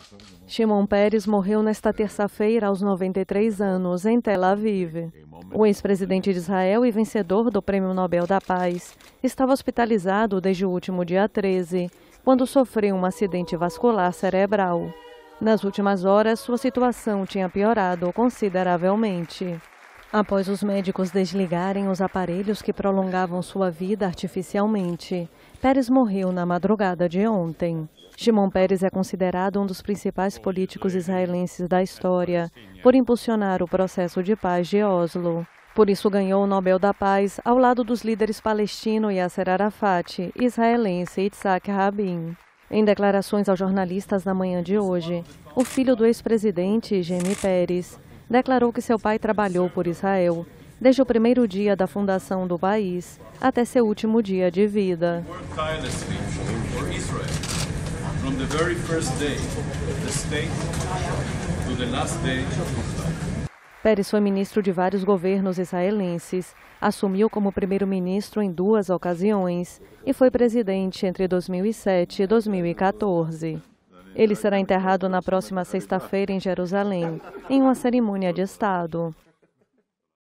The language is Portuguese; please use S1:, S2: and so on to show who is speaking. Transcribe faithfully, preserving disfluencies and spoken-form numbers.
S1: Shimon Peres morreu nesta terça-feira aos noventa e três anos, em Tel Aviv. O ex-presidente de Israel e vencedor do Prêmio Nobel da Paz estava hospitalizado desde o último dia treze, quando sofreu um acidente vascular cerebral. Nas últimas horas, sua situação tinha piorado consideravelmente. Após os médicos desligarem os aparelhos que prolongavam sua vida artificialmente, Peres morreu na madrugada de ontem. Shimon Peres é considerado um dos principais políticos israelenses da história por impulsionar o processo de paz de Oslo. Por isso ganhou o Nobel da Paz ao lado dos líderes palestino Yasser Arafat e israelense Yitzhak Rabin. Em declarações aos jornalistas na manhã de hoje, o filho do ex-presidente, Shimon Peres, declarou que seu pai trabalhou por Israel desde o primeiro dia da fundação do país até seu último dia de vida. Peres foi ministro de vários governos israelenses, assumiu como primeiro-ministro em duas ocasiões e foi presidente entre dois mil e sete e dois mil e quatorze. Ele será enterrado na próxima sexta-feira em Jerusalém, em uma cerimônia de Estado.